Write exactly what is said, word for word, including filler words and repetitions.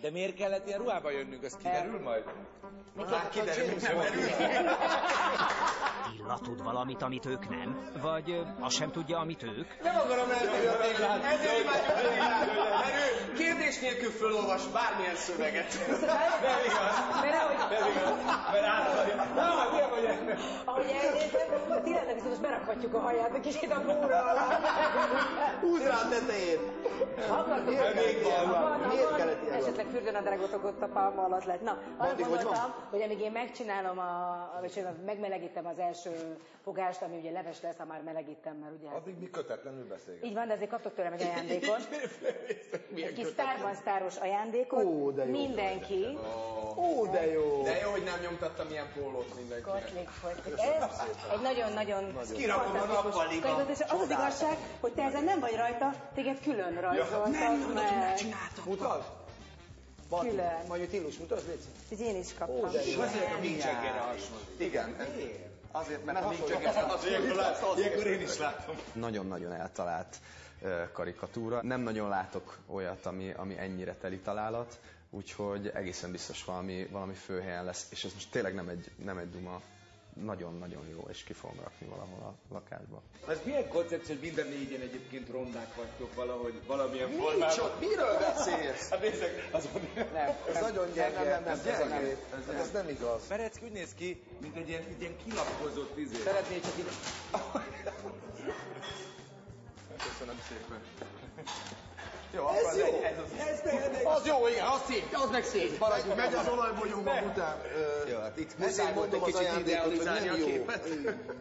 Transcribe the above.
De miért kellett ilyen ruhába jönnünk, az kiderül majd? Már kiderül, nem derül. Attila tud valamit, amit ők nem? Vagy ö, azt sem tudja, amit ők? Nem akarom eltenni a Attilát, ezért imádjuk Attilát, mert ő kérdés nélkül fölolvas bármilyen szöveget. Nem igaz, nem igaz, mert átadja. Na, mi vagy ennek? Ahogy elnézem, a Tilának viszont most berakhatjuk a haját egy kicsit a búra alá. Húzd rá a tetejét. Miért kellett ilyen? Esetleg fürdőnadrágot ott a pálma alatt lett. Na, arra gondoltam, hogy amíg én megcsinálom, a, vagy megmelegítem az első fogást, ami ugye leves lesz, ha már melegítem, mert ugye... Addig mi kötetlenül beszélgetünk. Így van, de azért kaptok tőlem egy ajándékot. Egy kis sztárban sztáros ajándékot. Ó, de jó. Mindenki. Ó, de jó. De jó, hogy nem nyomtattam ilyen pólót mindenkinek. Kotlik, kotlik. Ez egy nagyon-nagyon kirakom a nappaliba. És az az igazság, hogy te ezen nem vagy rajta, téged külön rajzoltak. Nem, nem, nem csináltam. Mutasd! Külön. Majd Tilus, mutasd, légy. Ez én is kaptam. Azért a Mick Jaggerre hasonlít. Igen. Azért, mert a Mick Jagger az Ilyenkor én is látom. Nagyon-nagyon eltalált karikatúra. Nem nagyon látok olyat, ami, ami ennyire teli találat, úgyhogy egészen biztos valami, valami főhelyen lesz, és ez most tényleg nem egy, nem egy duma. Nagyon-nagyon jó, és ki fogom rakni valahol a lakásba. Ez milyen koncepció, hogy minden négyen egyébként rondák vagytok valahogy, valamilyen formában? Nincs, miről beszélsz? Hát nézzek, azon... Nem, ez nagyon gyenge. Nem, nem, nem, ez gyenge. Ez, ez nem igaz. Perecki úgy néz ki, mint egy ilyen, egy ilyen kilapkozott izé. Szeretnék csak ide... Köszönöm szépen. Jó, ez jó. Ez az, az jó, igen, az szép, az meg szép. Megy, megy az olajbolyó mag után. Jó, hát itt ezért mondom az ajándékot, hogy nem jó.